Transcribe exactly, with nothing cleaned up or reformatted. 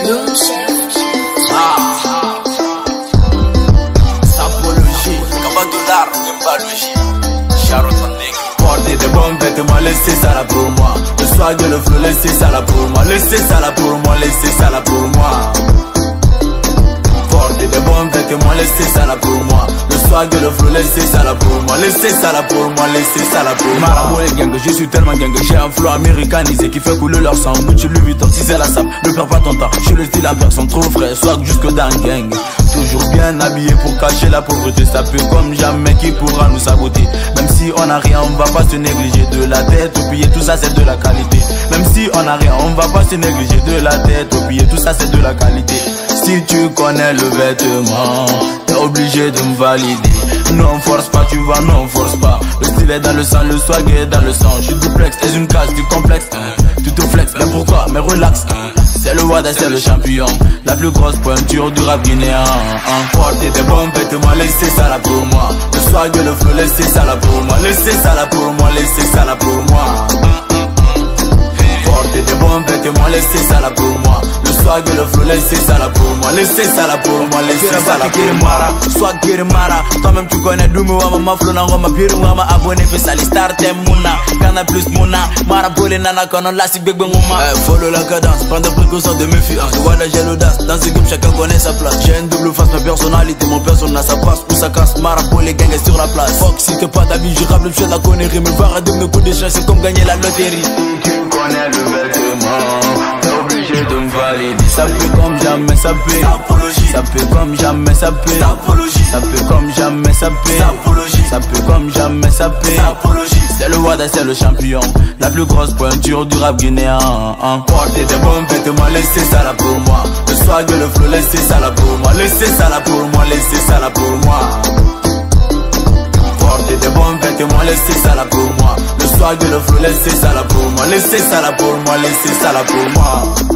Sapologie, Kabadoular, Nimbalogie, Charotanding. Porter des bons vêtements, laissez ça là pour moi. Le soir de le flot, laissez ça là pour moi. Laissez ça là pour moi, laissez ça là pour moi. Porter des bons vêtements, laissez ça là pour moi. Le soir de le flot, laissez ça là pour moi. Laissez ça là pour moi, laissez ça là pour moi. Marabout et gang, je suis tellement gang, j'ai un flow américanisé qui fait couler leur sang. Gucci, Louis Vuitton, si c'est la sable, ne perds pas ton temps. Je suis le style à personne, trop frais, swag jusque dans le gang. Toujours bien habillé pour cacher la pauvreté. Ça peut comme jamais qui pourra nous saboter. Même si on n'a rien, on va pas se négliger de la tête. Oublier tout ça c'est de la qualité. Même si on n'a rien, on va pas se négliger de la tête. Oublier tout ça c'est de la qualité. Si tu connais le vêtement, t'es obligé de me valider. Non force pas, tu vois, non force pas. Le style est dans le sang, le swag est dans le sang. Je suis duplex, t'es une case, du complexe. Tu te flexes, mais pourquoi, mais relax. C'est le Wada, c'est le champion. La plus grosse pointure du rap guinéen. Porter des bons vêtements, laissez ça là pour moi. Le swag le flot, laissez ça là pour moi. Laissez ça là pour moi, laissez ça là pour moi. Porter des bons vêtements, laissez ça là pour moi. Le swag le flot, laissez ça là pour moi. Laissez ça là pour moi, laissez ça là pour moi. Swag Kirimara, toi-même tu connais Doumou Wama, ma flow n'engoma, Piru Wama, abonné, fais ça, les stars t'aiment Mouna. Kana plus Mouna, Mara Pole Nana, Konon, la Sik Beg Bengouma. Follow la cadence, prends des précautions de méfiance. Tu vois la j'ai l'audace, dans ce game chacun connaît sa place. J'ai une double face, ma personnalité, mon personne a sa passe. Où ça casse, Mara Pole, gang est sur la place. Fuck, si t'es pas d'avis, je rappe le chien de la connerie. Me voir à deux me coups de chien, c'est comme gagner la loterie. Connais le vêtement, t'es obligé de me valider. Ça peut comme jamais, ça peut. Ça peut comme jamais, ça peut. Ça peut comme jamais, ça peut. Ça peut comme jamais, ça peut. C'est le Wada, c'est le champion. La plus grosse pointure du rap guinéen. Porter des bons vêtements, laissez ça là pour moi. Le swag le flot, laissez ça là pour moi. Laissez ça là pour moi, laissez ça là pour moi. Porter des bons vêtements, laissez ça là pour moi. Le swag le flot, laissez ça là pour moi. Laissez ça là pour moi, laissez ça là pour moi.